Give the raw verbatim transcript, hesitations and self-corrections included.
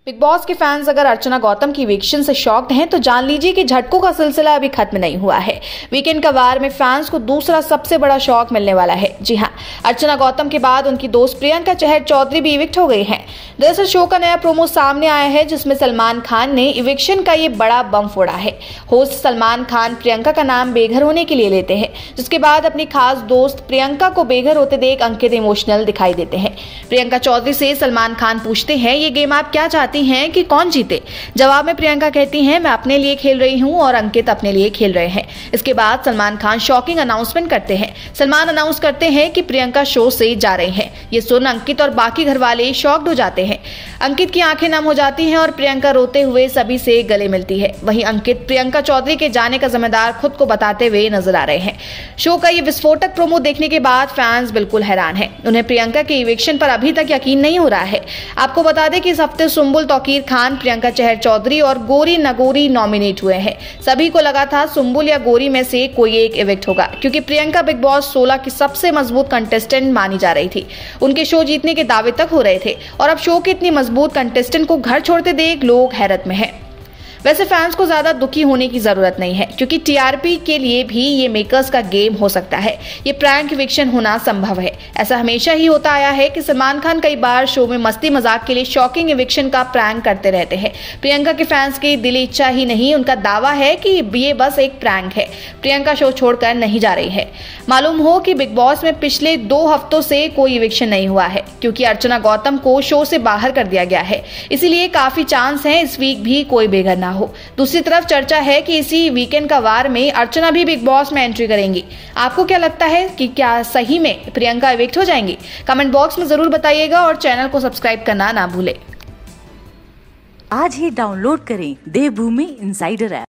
Big boss के fans अगर अर्चना गौतम की इविक्शन से शॉक्ड हैं तो जान लीजिए कि झटकों का सिलसिला अभी खत्म नहीं हुआ है। वीकेंड का वार में फैंस को दूसरा सबसे बड़ा शॉक मिलने वाला है। जी हां, अर्चना गौतम के बाद उनकी दोस्त प्रियंका चहर चौधरी भी इविक्ट हो गई हैं। दरअसल शो का नया प्रोमो सामने आया है जिसमें सलमान खान ने इविक्शन का ये बड़ा बम फोड़ा है। होस्ट सलमान खान प्रियंका का नाम बेघर होने के लिए लेते हैं, जिसके बाद अपनी खास दोस्त प्रियंका को बेघर होते देख अंकित इमोशनल दिखाई देते हैं। प्रियंका चौधरी से सलमान खान पूछते हैं, ये गेम आप क्या चाहती हैं कि कौन जीते? जवाब में प्रियंका कहती हैं, मैं अपने लिए खेल रही हूं और अंकित अपने लिए खेल रहे हैं। इसके बाद सलमान खान शॉकिंग अनाउंसमेंट करते हैं। सलमान अनाउंस करते हैं कि प्रियंका शो से जा रही हैं। ये सुन अंकित और बाकी घर वाले शॉक्ड हो जाते हैं। अंकित की आंखें नम हो जाती हैं और प्रियंका रोते हुए सभी से गले मिलती है। वहीं अंकित प्रियंका चौधरी के जाने का जिम्मेदार खुद को बताते हुए नजर आ रहे हैं। शो का ये विस्फोटक प्रोमो देखने के बाद फैंस बिल्कुल हैरान हैं। उन्हें प्रियंका के इविक्शन पर अभी तक यकीन नहीं हो रहा है। आपको बता दें कि इस हफ्ते सुंबुल तौकीर खान, प्रियंका चहर चौधरी और गोरी नगोरी नॉमिनेट हुए हैं। सभी को लगा था सुंबुल या गोरी में से कोई एक इविक्ट होगा, क्योंकि प्रियंका बिग बॉस सोलह की सबसे मजबूत कंटेस्टेंट मानी जा रही थी। उनके शो जीतने के दावे तक हो रहे थे और अब शो के इतनी मजबूत कंटेस्टेंट को घर छोड़ते देख लोग हैरत में हैं। वैसे फैंस को ज्यादा दुखी होने की जरूरत नहीं है, क्योंकि टीआरपी के लिए भी ये मेकर्स का गेम हो सकता है। ये प्रैंक इविक्शन होना संभव है। ऐसा हमेशा ही होता आया है कि सलमान खान कई बार शो में मस्ती मजाक के लिए शॉकिंग इविक्शन का प्रैंक करते रहते हैं। प्रियंका के फैंस की दिली इच्छा ही नहीं, उनका दावा है कि ये बस एक प्रैंक है। प्रियंका शो छोड़कर नहीं जा रही है। मालूम हो कि बिग बॉस में पिछले दो हफ्तों से कोई इविक्शन नहीं हुआ है, क्योंकि अर्चना गौतम को शो से बाहर कर दिया गया है। इसीलिए काफी चांस है इस वीक भी कोई बेघर ना हो। दूसरी तरफ चर्चा है कि इसी वीकेंड का वार में अर्चना भी बिग बॉस में एंट्री करेंगी। आपको क्या लगता है कि क्या सही में प्रियंका इविक्ट हो जाएंगी? कमेंट बॉक्स में जरूर बताइएगा और चैनल को सब्सक्राइब करना ना भूलें। आज ही डाउनलोड करें देवभूमि इनसाइडर ऐप।